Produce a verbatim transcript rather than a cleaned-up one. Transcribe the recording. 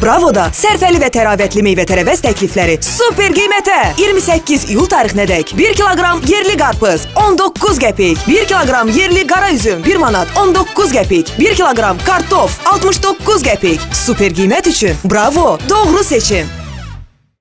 Bravo'da sərfəli və təravətli meyvə-tərəvəz təklifləri super qiymətə. iyirmi səkkiz iyul tarixinədək bir kiloqram yerli qarpız on doqquz qəpik, bir kiloqram yerli qara üzüm bir manat on doqquz qəpik, bir kiloqram kartof altmış doqquz qəpik. Super qiymət üçün Bravo, doğru seçim.